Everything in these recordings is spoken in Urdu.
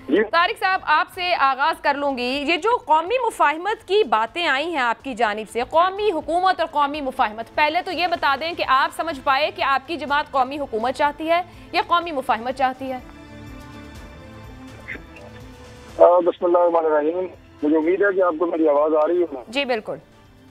طارق صاحب आपसे आगाज कर लूंगी। ये जो कौमी मुफाहिमत की बातें आई हैं आपकी जानिब से, कौमी हुकूमत और कौमी मुफाहिमत, पहले तो ये बता दें कि आप समझ पाए कि आपकी जमात कौमी हुकूमत चाहती है या कौमी मुफाहिमत चाहती है? बिस्मिल्लाहिर्रहमानिर्रहीम। मुझे उम्मीद है कि आपको मेरी आवाज आ रही है। जी बिल्कुल।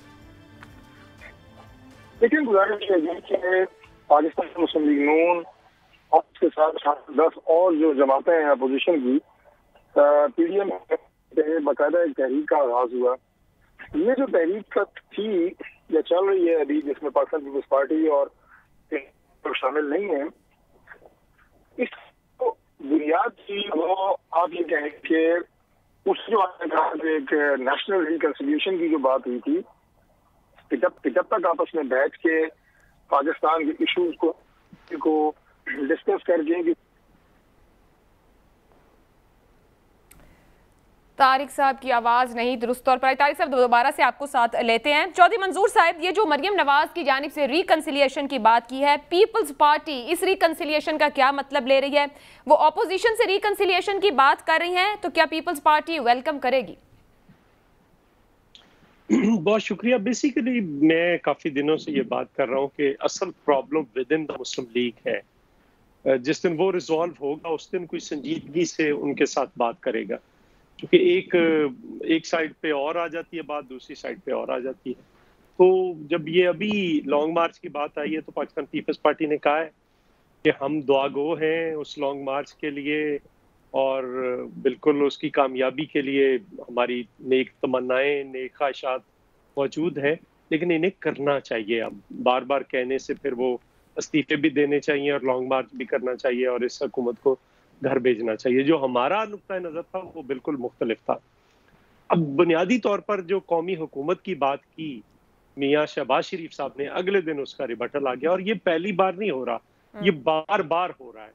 लेकिन गुजारिश है कि पाकिस्तान मुस्लिम लीग नून और उसके साथ 10 और जो जमातें हैं अपोजिशन की, पीडीएम से बाकायदा एक तहरीक का आगाज हुआ। ये जो तहरीक थी या चल रही है अभी, जिसमें पाकिस्तान पीपल्स पार्टी और शामिल नहीं है, इस बुनियाद की वो आप ये कहें कि उस जो एक नेशनल रिकंसिलिएशन की जो बात हुई थी कि जब तक आपस में बैठ के पाकिस्तान के इश्यूज को डिस्कस करके। तारिक साहब की आवाज़ नहीं दुरुस्त तौर पर। तारिक साहब दोबारा से आपको साथ लेते हैं। चौधरी मंजूर साहब, ये जो मरियम नवाज की जानिब से रिकंसिलिएशन की बात की है, पीपल्स पार्टी इस रिकंसिलिएशन का क्या मतलब ले रही है? वो ऑपोजिशन से रिकंसिलिएशन की बात कर रही हैं, तो क्या पीपल्स पार्टी वेलकम करेगी? बहुत शुक्रिया। बेसिकली मैं काफ़ी दिनों से ये बात कर रहा हूँ कि असल problem with in the Muslim League है। जिस दिन वो रिजॉल्व होगा उस दिन कोई संजीदगी से उनके साथ बात करेगा, क्योंकि एक साइड पे और आ जाती है बात, दूसरी साइड पे और आ जाती है। तो जब ये अभी लॉन्ग मार्च की बात आई है तो पाकिस्तान पीपल्स पार्टी ने कहा है कि हम दुआगो हैं उस लॉन्ग मार्च के लिए और बिल्कुल उसकी कामयाबी के लिए हमारी नेक तमन्नाएं, नेक ख्वाहिशात मौजूद है, लेकिन इन्हें करना चाहिए। अब बार बार कहने से फिर वो इस्तीफे भी देने चाहिए और लॉन्ग मार्च भी करना चाहिए और इस हुकूमत को घर भेजना चाहिए। जो हमारा नुक्ता नज़र था वो बिल्कुल मुख्तलिफ था। अब बुनियादी तौर पर जो कौमी हुकूमत की बात की मियाँ शहबाज शरीफ साहब ने, अगले दिन उसका रिबटल आ गया और ये पहली बार नहीं हो रहा, ये बार बार हो रहा है।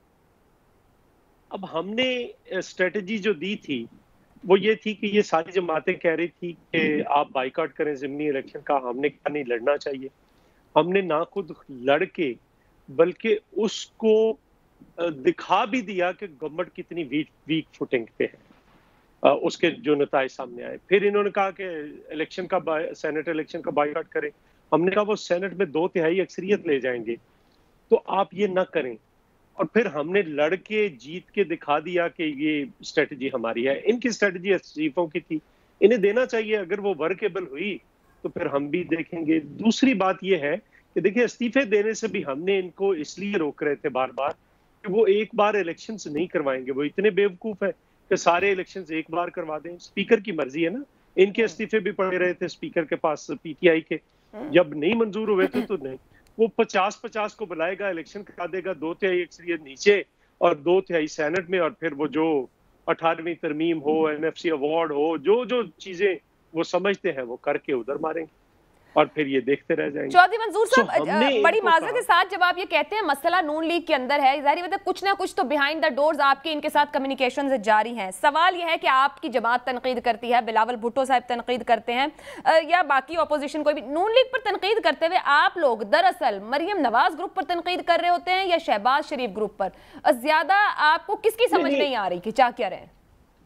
अब हमने स्ट्रेटजी जो दी थी वो ये थी कि ये सारी जमातें कह रही थी कि आप बाइकआउट करें ज़िमनी इलेक्शन का। हमने कहा नहीं, लड़ना चाहिए। हमने ना खुद लड़ के बल्कि उसको दिखा भी दिया कि गवर्नमेंट कितनी वीक फुटिंग पे है। उसके जो नताइज सामने आए, फिर इन्होंने कहा कि इलेक्शन का सेनेट इलेक्शन का बाइकआउट करें। हमने कहा वो सेनेट में 2/3 अक्सरियत ले जाएंगे, तो आप ये ना करें। और फिर हमने लड़ के जीत के दिखा दिया कि ये स्ट्रेटजी हमारी है। इनकी स्ट्रेटजी इस्तीफों की थी, इन्हें देना चाहिए। अगर वो वर्केबल हुई तो फिर हम भी देखेंगे। दूसरी बात ये है कि देखिए, इस्तीफे देने से भी हमने इनको इसलिए रोक रहे थे बार बार कि वो एक बार इलेक्शंस नहीं करवाएंगे। वो इतने बेवकूफ है कि सारे इलेक्शंस एक बार करवा दें। स्पीकर की मर्जी है ना। इनके इस्तीफे भी पड़े रहे थे स्पीकर के पास पीटीआई के, जब नहीं मंजूर हुए थे तो नहीं। वो 50-50 को बुलाएगा, इलेक्शन करा देगा, 2/3 अक्सरियत नीचे और 2/3 सेनेट में, और फिर वो जो 18वीं तरमीम हो, एनएफसी अवार्ड हो, जो जो चीजें वो समझते हैं वो करके उधर मारेंगे और फिर ये देखते रह जाएंगे। चौधरी मंजूर साहब, बड़ी माजरत के साथ जब आप ये कहते हैं मसला नून लीग के अंदर है, जाहिर है कुछ ना कुछ तो बिहाइंड द डोर्स आपके इनके साथ कम्युनिकेशन जारी हैं। सवाल ये है कि आपकी जमात तनकीद करती है, बिलावल भुट्टो साहब तनकीद करते हैं या बाकी अपोजिशन कोई भी नून लीग पर तनकीद करते हुए आप लोग दरअसल मरियम नवाज ग्रुप पर तनकीद कर रहे होते हैं या शहबाज शरीफ ग्रुप पर? ज्यादा आपको किसकी समझ नहीं आ रही कि चाह क्या रहे?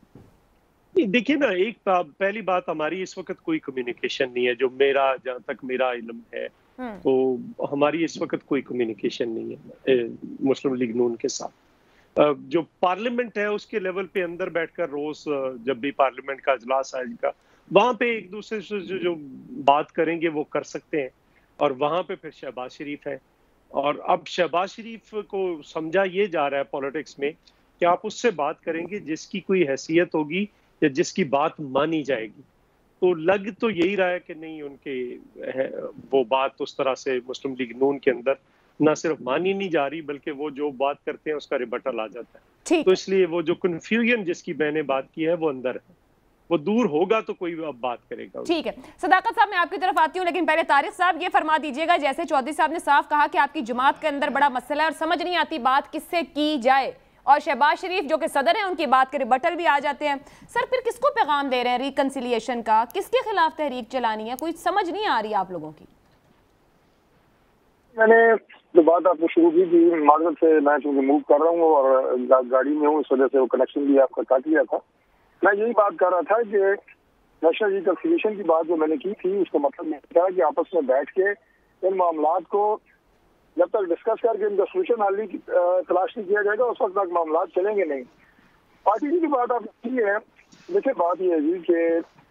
देखिए ना, एक पहली बात, हमारी इस वक्त कोई कम्युनिकेशन नहीं है। जो जहाँ तक मेरा इल्म है तो हमारी इस वक्त कोई कम्युनिकेशन नहीं है मुस्लिम लीग नून के साथ। जो पार्लियामेंट है उसके लेवल पे अंदर बैठकर रोज जब भी पार्लियामेंट का इजलास आएगा वहां पे एक दूसरे से जो बात करेंगे वो कर सकते हैं, और वहां पे फिर शहबाज शरीफ है। और अब शहबाज शरीफ को समझा ये जा रहा है पॉलिटिक्स में कि आप उससे बात करेंगे जिसकी कोई हैसियत होगी या जिसकी बात मानी जाएगी। तो लग तो यही रहा है कि नहीं, उनके वो बात उस तरह से मुस्लिम लीग नून के अंदर ना सिर्फ मानी नहीं जा रही बल्कि वो जो बात करते हैं उसका रिबटल आ जाता है। तो इसलिए वो जो कन्फ्यूजन जिसकी मैंने बात की है वो अंदर है, वो दूर होगा तो कोई अब बात करेगा। ठीक है सदाकत साहब, मैं आपकी तरफ आती हूँ, लेकिन पहले तारिक साहब ये फरमा दीजिएगा, जैसे चौधरी साहब ने साफ कहा कि आपकी जमात के अंदर बड़ा मसला है और समझ नहीं आती बात किससे की जाए, और शहबाज शरीफ जो कि सदर हैं उनकी बात के रिबटल भी आ जाते हैं। सर फिर किसको पैगाम दे रहे हैं रिकंसिलिएशन का? किसके खिलाफ तहरीक चलानी है? कोई समझ नहीं आ रही आप लोगों की। मैंने جو بات آپ نے شروع کی تھی، معذرت سے میں چونکہ موو کر رہا ہوں اور گاڑی میں ہوں، اس وجہ سے وہ کنیکشن بھی آپ کا کاٹ لیا تھا. میں یہی بات کر رہا تھا کہ نیشنل ریکنسیلیشن کی بات جو میں نے کی تھی، اس کا مطلب یہ تھا کہ آپس میں بیٹھ کے ان معاملات کو جب تک ڈسکس کر کے ان کا سولوشن حل تلاش نہیں کیا جائے گا اس وقت تک معاملات چلیں گے نہیں. پارٹی کی بات آپ کی ہے. دیکھیں بات یہ ہے جی کہ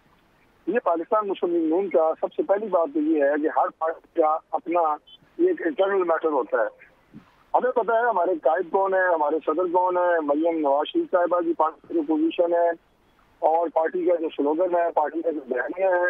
یہ پاکستان مسلم لیگ نون کا سب سے پہلی بات تو یہ ہے کہ ہر پارٹی کا اپنا یہ ایک انٹرنل میٹر ہوتا ہے. ہمیں پتہ ہے ہمارے قائد کون ہے، ہمارے صدر کون ہے، مریم نواز شریف صاحبہ کی پارٹی کی پوزیشن ہے اور پارٹی کا جو سلوگن ہے، پارٹی کا جو بیانیہ ہے،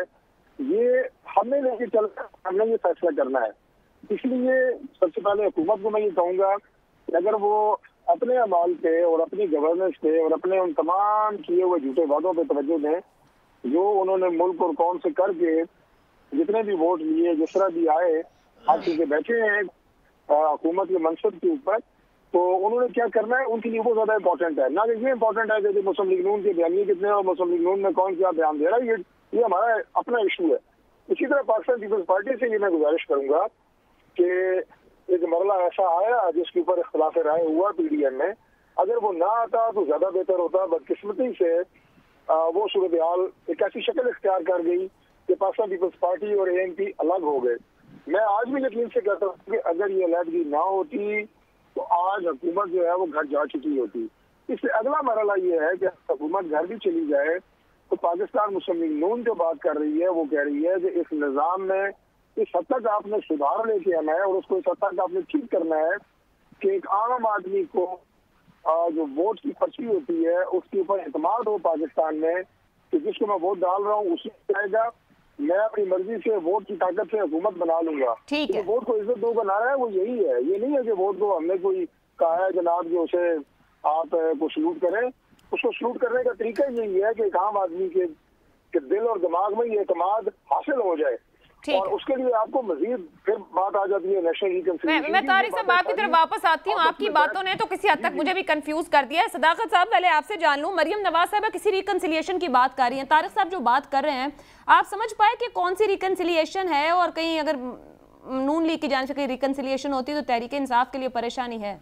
یہ ہمیں لے کے چلنا ہے، ہم نے یہ فیصلہ کرنا ہے. اس لیے سب سے پہلے حکومت کو میں یہ کہوں گا کہ اگر وہ اپنے اعمال پہ اور اپنی گورننس پہ اور اپنے ان تمام کیے ہوئے جھوٹے وعدوں پہ توجہ دیں جو انہوں نے ملک اور قوم سے کر کے جتنے بھی ووٹ لیے، جس طرح بھی آئے، آپ کے بیٹھے ہیں حکومت کے منصب کے اوپر، تو انہوں نے کیا کرنا ہے ان کے لیے وہ زیادہ امپورٹنٹ ہے. نہ کہ یہ امپورٹنٹ ہے کہ مسلم لیگ نون کے بیانیے کتنے اور مسلم لیگ نون میں کون کیا بیان دے رہا ہے، یہ ہمارا اپنا ایشو ہے. اسی طرح پاکستان پیپلز پارٹی سے یہ میں گزارش کروں گا کہ ایک مرحلہ ایسا آیا جس کے اوپر اختلاف رائے ہوا پی ڈی ایم میں، اگر وہ نہ آتا تو زیادہ بہتر ہوتا. بدقسمتی سے وہ صورتحال ایک ایسی شکل اختیار کر گئی کہ پاکستان پیپلز پارٹی اور اے این پی الگ ہو گئے. میں آج بھی یقین سے کہتا ہوں کہ اگر یہ علیحدگی نہ ہوتی تو آج حکومت جو ہے وہ گھر جا چکی ہوتی. اس سے اگلا مرحلہ یہ ہے کہ حکومت گھر بھی چلی جائے تو پاکستان مسلم لیگ نون جو بات کر رہی ہے وہ کہہ رہی ہے کہ اس نظام میں اس حد تک آپ نے سدھار لے کے آنا ہے اور اس کو اس حد تک آپ نے ٹھیک کرنا ہے کہ ایک عام آدمی کو جو ووٹ کی پرچی ہوتی ہے اس کے اوپر اعتماد ہو پاکستان میں کہ جس کو میں ووٹ ڈال رہا ہوں اسی جائے گا، میں اپنی مرضی سے ووٹ کی طاقت سے حکومت بنا لوں گا. ووٹ کو عزت دو کا نعرہ ہے وہ یہی ہے. یہ نہیں ہے کہ ووٹ کو ہم نے کوئی کہا ہے جناب جو اسے آپ کو سلوٹ کریں. اس کو سلوٹ کرنے کا طریقہ یہی ہے کہ ایک عام آدمی کے دل اور دماغ میں یہ اعتماد حاصل ہو جائے اور اس کے لیے آپ کو مزید پھر بات آ جاتی ہے نیشنل ریکنسیلیشن. میں طارق صاحب آپ کی طرف واپس آتی ہوں. آپ کی باتوں نے تو کسی حد تک مجھے بھی کنفیوز کر دیا ہے. صداقت صاحب پہلے آپ سے جان لوں، مریم نواز صاحبہ کسی ریکنسیلیشن کی بات کر رہی ہیں، طارق صاحب جو بات کر رہے ہیں آپ سمجھ پائے کہ کون سی ریکنسیلیشن ہے اور کہیں اگر نون لیگ کی جانب سے کہیں ریکنسیلیشن ہوتی تو تحریک انصاف کے لیے پریشانی ہے؟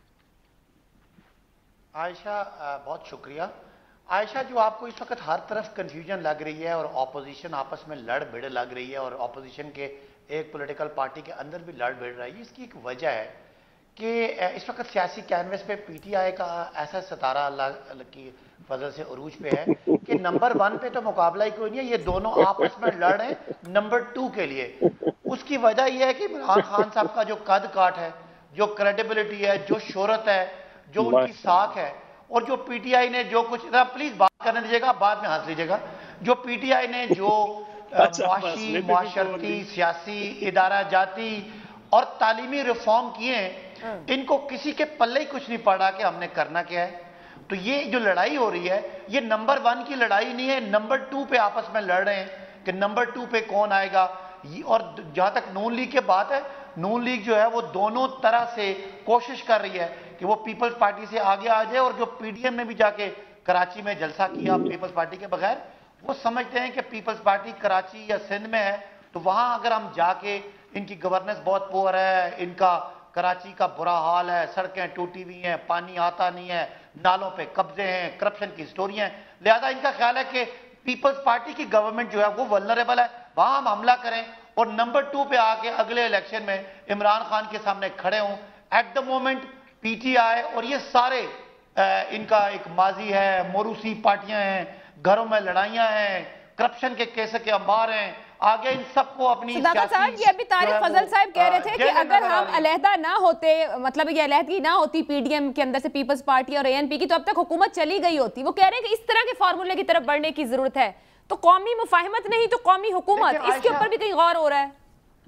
عائشہ بہت شکریہ. عائشہ جو آپ کو اس وقت ہر طرف کنفیوژن لگ رہی ہے اور اپوزیشن آپس میں لڑ بھڑ لگ رہی ہے اور اپوزیشن کے ایک پولیٹیکل پارٹی کے اندر بھی لڑ بھڑ رہی ہے، اس کی ایک وجہ ہے کہ اس وقت سیاسی کینوس پہ پی ٹی آئی کا ایسا ستارہ اللہ کی فضل سے عروج پہ ہے کہ نمبر 1 پہ تو مقابلہ ہی کوئی نہیں ہے، یہ دونوں آپس میں لڑ رہے ہیں نمبر 2 کے لیے. اس کی وجہ یہ ہے کہ عمران خان صاحب کا جو قد کاٹ ہے، جو کریڈیبلٹی ہے، جو شہرت ہے، جو ان کی ساکھ ہے، اور جو پی ٹی آئی نے جو کچھ پلیز بات کرنے دیجیے گا بعد میں ہنس لیجیے گا، جو پی ٹی آئی نے جو معاشی، معاشرتی، سیاسی، ادارہ جاتی اور تعلیمی ریفارم کیے ہیں، ان کو کسی کے پلے ہی کچھ نہیں پڑا کہ ہم نے کرنا کیا ہے. تو یہ جو لڑائی ہو رہی ہے یہ نمبر 1 کی لڑائی نہیں ہے، نمبر 2 پہ آپس میں لڑ رہے ہیں کہ نمبر 2 پہ کون آئے گا. اور جہاں تک نون لیگ کے بات ہے، نون لیگ جو ہے وہ دونوں طرح سے کوشش کر رہی ہے کہ وہ پیپلز پارٹی سے آگے آ جائے. اور جو پی ڈی ایم نے بھی جا کے کراچی میں جلسہ کیا پیپلز پارٹی کے بغیر، وہ سمجھتے ہیں کہ پیپلز پارٹی کراچی یا سندھ میں ہے تو وہاں اگر ہم جا کے ان کی گورننس بہت پور ہے، ان کا کراچی کا برا حال ہے، سڑکیں ٹوٹی ہوئی ہیں، پانی آتا نہیں ہے، نالوں پہ قبضے ہیں، کرپشن کی سٹوریاں ہیں، لہذا ان کا خیال ہے کہ پیپلز پارٹی کی گورنمنٹ جو ہے وہ ولنریبل ہے، وہاں ہم حملہ کریں اور نمبر 2 پہ آ کے اگلے الیکشن میں عمران خان کے سامنے کھڑے ہوں. At the moment P T I اور یہ سارے ان کا ایک ماضی ہے، موروثی پارٹیاں ہیں، گھروں میں لڑائیاں ہیں، کرپشن کے کیس کے انبار ہیں، آگے ان سب کو اپنی صداقت صاحب یہ ابھی طارق فضل صاحب کہہ رہے تھے کہ اگر ہم علیحدہ نہ ہوتے، مطلب یہ علیحدگی نہ ہوتی پی ڈی ایم کے اندر سے پیپلز پارٹی اور اے این پی کی، تو اب تک حکومت چلی گئی ہوتی. وہ کہہ رہے ہیں کہ اس طرح کے فارمولے کی طرف بڑھنے کی ضرورت ہے. تو قومی مفاہمت نہیں تو قومی حکومت، اس کے اوپر بھی کہیں غور ہو رہا ہے؟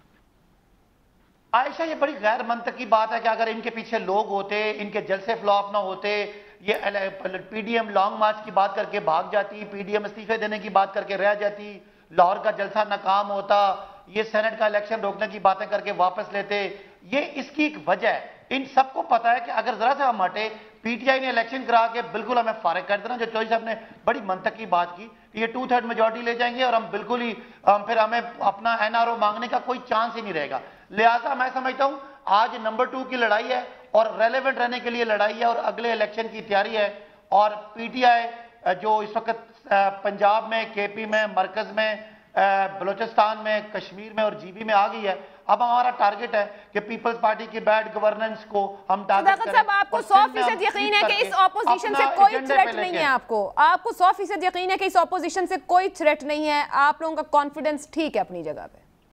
عائشہ یہ بڑی غیر منطقی بات ہے کہ اگر ان کے پیچھے لوگ ہوتے، ان کے جلسے فلاپ نہ ہوتے، یہ پی ڈی ایم لانگ مارچ کی بات کر کے بھاگ جاتی، پی ڈی ایم استعفے دینے کی بات کر کے رہ جاتی، لاہور کا جلسہ ناکام ہوتا، یہ سینٹ کا الیکشن روکنے کی باتیں کر کے واپس لیتے. یہ اس کی ایک وجہ ہے. ان سب کو پتا ہے کہ اگر ذرا سے ہم ہٹے، پی ٹی آئی نے الیکشن کرا کے بالکل ہمیں فارغ کر دینا. جو چوہدری صاحب نے بڑی منطقی بات کی کہ یہ 2/3 میجورٹی لے جائیں گے اور ہم بالکل ہی پھر ہمیں اپنا این آر او مانگنے کا کوئی چانس ہی نہیں رہے گا. لہٰذا میں سمجھتا ہوں آج نمبر 2 کی لڑائی ہے اور ریلیونٹ رہنے کے لیے لڑائی ہے اور اگلے الیکشن کی تیاری ہے. اور پی ٹی آئی جو اس وقت پنجاب میں، کے پی میں، مرکز میں، بلوچستان میں، کشمیر میں اور جی بی میں آ گئی ہے. اب ہمارا ٹارگٹ ہے کہ پیپلز پارٹی کی بیڈ گورننس کو ہم ٹارگٹ کریں. صاحب آپ کو 100% یقین ہے کہ اس اپوزیشن سے کوئی تھریٹ نہیں ہے؟ آپ کو 100% یقین ہے کہ اس اپوزیشن سے کوئی تھریٹ نہیں ہے؟ آپ لوگوں کا کانفیڈنس ٹھیک ہے اپنی جگہ پہ؟